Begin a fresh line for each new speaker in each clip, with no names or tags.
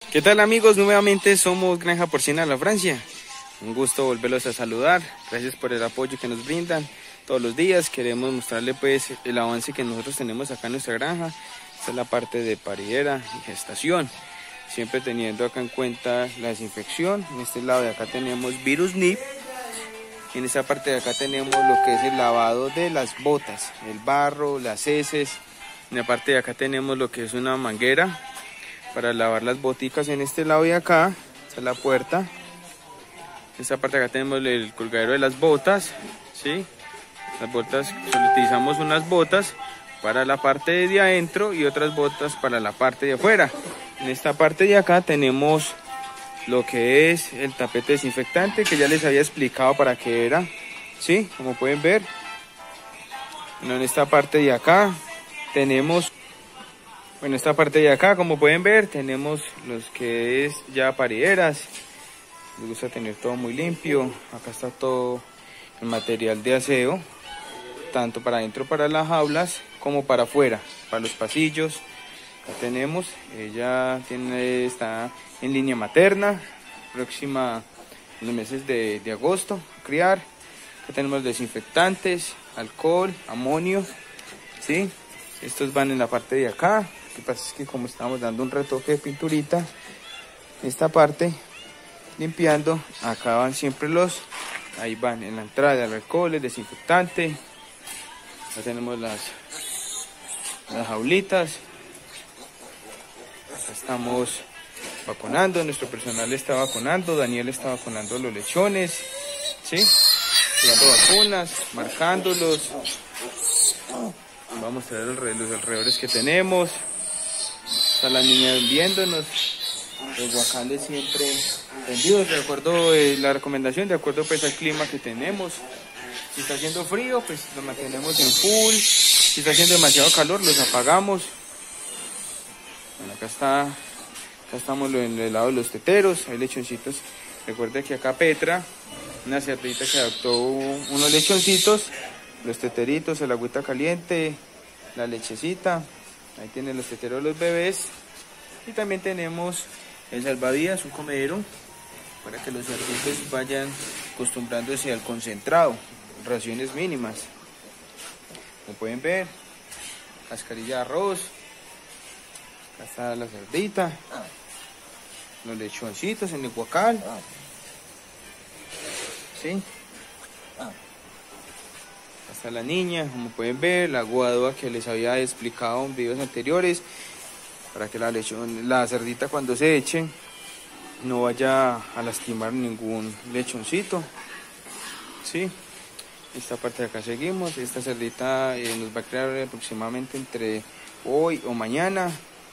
¿Qué tal amigos? Nuevamente somos Granja Porcina La Francia. Un gusto volverlos a saludar. Gracias por el apoyo que nos brindan todos los días. Queremos mostrarle pues el avance que nosotros tenemos acá en nuestra granja. Esta es la parte de paridera y gestación. Siempre teniendo acá en cuenta la desinfección. En este lado de acá tenemos virus NIP. En esta parte de acá tenemos lo que es el lavado de las botas, el barro, las heces. En la parte de acá tenemos lo que es una manguera para lavar las boticas. En este lado de acá, esta es la puerta. En esta parte de acá tenemos el colgadero de las botas, ¿sí? Las botas, utilizamos unas botas para la parte de adentro y otras botas para la parte de afuera. En esta parte de acá tenemos lo que es el tapete desinfectante, que ya les había explicado para qué era, ¿sí? Como pueden ver. Bueno, en esta parte de acá tenemos... Bueno, esta parte de acá, como pueden ver, tenemos los que es ya parideras. Me gusta tener todo muy limpio. Acá está todo el material de aseo, tanto para adentro para las jaulas como para afuera, para los pasillos. Acá tenemos, ella está en línea materna, próxima en los meses de agosto a criar. Acá tenemos desinfectantes, alcohol, amonio, ¿sí? Estos van en la parte de acá. Lo que pasa es que como estamos dando un retoque de pinturita, esta parte limpiando, acá van siempre ahí van en la entrada el alcohol, el desinfectante. Acá tenemos las jaulitas. Acá estamos vacunando, nuestro personal está vacunando, Daniel está vacunando los lechones, ¿sí? Dando vacunas, marcándolos. Vamos a mostrar los alrededores que tenemos. Están las niñas viéndonos, los guacales siempre prendidos, de acuerdo la recomendación, de acuerdo pues al clima que tenemos. Si está haciendo frío, pues los mantenemos en full. Si está haciendo demasiado calor, los apagamos. Bueno, acá estamos en el lado de los teteros, hay lechoncitos. Recuerda que acá Petra, una cerdita que adoptó unos lechoncitos, los teteritos, el agüita caliente, la lechecita. Ahí tienen los teteros de los bebés. Y también tenemos el salvavidas, un comedero, para que los cerditos vayan acostumbrándose al concentrado, raciones mínimas. Como pueden ver, cascarilla de arroz. Acá está la cerdita, los lechoncitos en el guacal, ¿sí? Está la niña, como pueden ver, la guadua que les había explicado en videos anteriores, para que la cerdita cuando se eche no vaya a lastimar ningún lechoncito, ¿sí? Esta parte de acá seguimos. Esta cerdita nos va a crear aproximadamente entre hoy o mañana,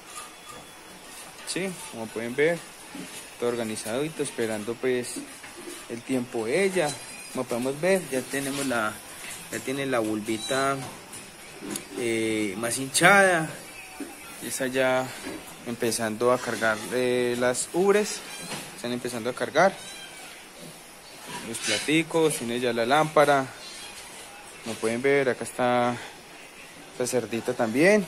¿sí? Como pueden ver, todo organizadito, esperando pues el tiempo de ella. Como podemos ver, ya tiene la vulvita más hinchada. Está ya empezando a cargar las ubres, están empezando a cargar los platicos, tiene ya la lámpara. Como pueden ver, acá está esta cerdita también.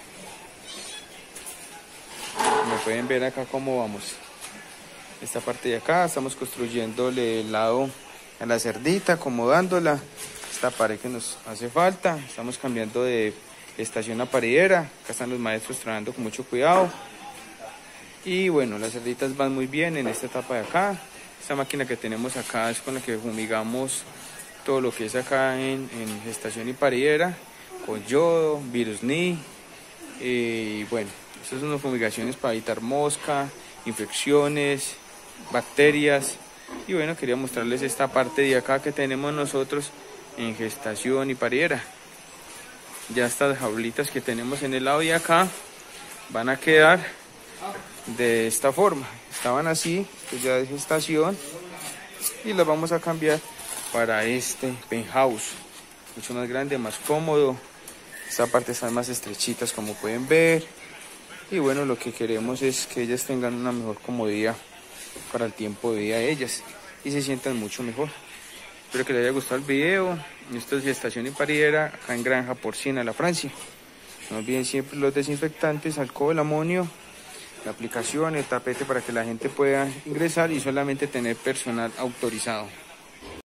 Como pueden ver acá cómo vamos. Esta parte de acá estamos construyéndole el lado a la cerdita, acomodándola. Esta pared que nos hace falta, estamos cambiando de estación a paridera. Acá están los maestros trabajando con mucho cuidado. Y bueno, las cerditas van muy bien en esta etapa de acá. Esta máquina que tenemos acá es con la que fumigamos todo lo que es acá en gestación y paridera, con yodo, virus NIP. Y bueno, estas son las fumigaciones para evitar mosca, infecciones, bacterias. Y bueno, quería mostrarles esta parte de acá que tenemos nosotros en gestación y paridera. Ya estas jaulitas que tenemos en el lado de acá van a quedar de esta forma. Estaban así, pues ya de gestación, y las vamos a cambiar para este penthouse, mucho más grande, más cómodo. Esta parte están más estrechitas, como pueden ver. Y bueno, lo que queremos es que ellas tengan una mejor comodidad para el tiempo de vida de ellas y se sientan mucho mejor. Espero que les haya gustado el video. Esto es gestación y paridera acá en Granja Porcina La Francia. No olviden siempre los desinfectantes, alcohol, amonio, la aplicación, el tapete para que la gente pueda ingresar y solamente tener personal autorizado.